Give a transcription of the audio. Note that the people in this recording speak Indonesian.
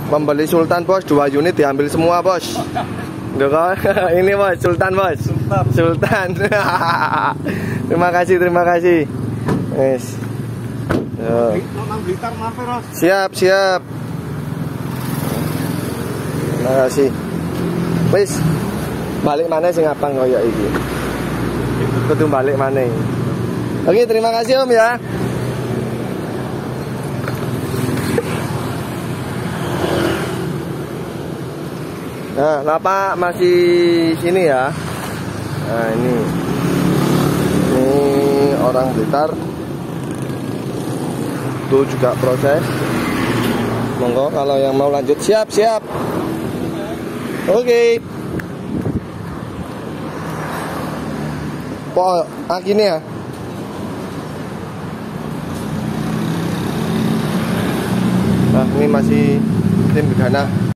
Pembeli Sultan bos, 2 unit diambil semua bos. Enggak kan? Ini bos, Sultan bos. Sultan. Terima kasih. Yes. Siap. Terima kasih. Wis. Balik mana sing abang koyo iki. Kudu balik mana. Oke, terima kasih Om ya. Nah, Bapak masih sini ya. Nah, ini orang Blitar. Itu juga proses. Monggo kalau yang mau lanjut siap. Oke. Gini ya. Nah, ini masih tim begana.